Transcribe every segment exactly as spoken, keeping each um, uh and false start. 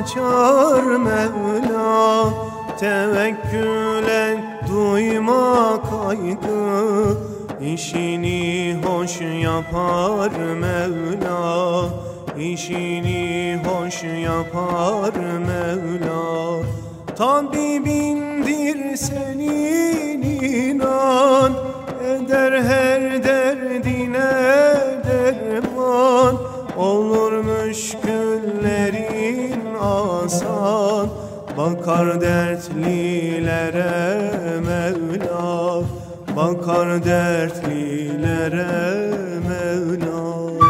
açar Mevla. Tevekkül et, duyma kaygı, İşini hoş yapar Mevla. İşini hoş yapar Mevla. Tabibindir senin, inan, eder her derdine derman. Olur müşküllerin asan, bakar dertlilere Mevla. Bakar dertlilere Mevla.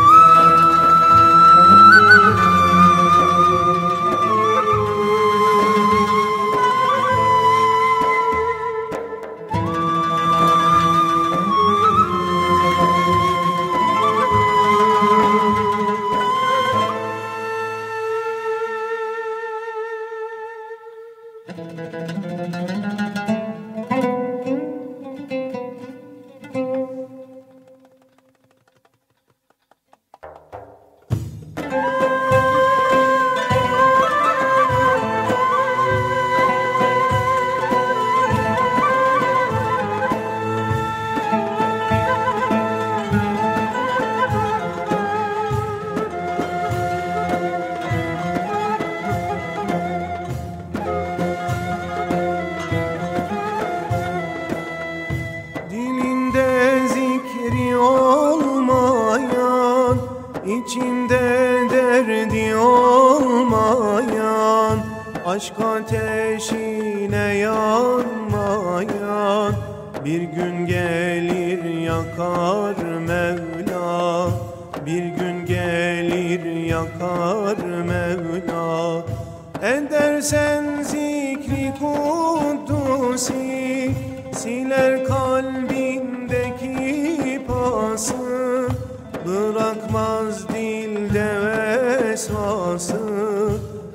İçinde derdi olmayan, aşk ateşine yanmayan, bir gün gelir yakar Mevla. Bir gün gelir yakar Mevla. Edersen zikri kuddusi, siler kalbindeki pası. Bırakmaz dilde vesvası,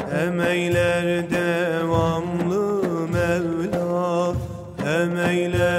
emeyler devamlı Mevla. Emeyler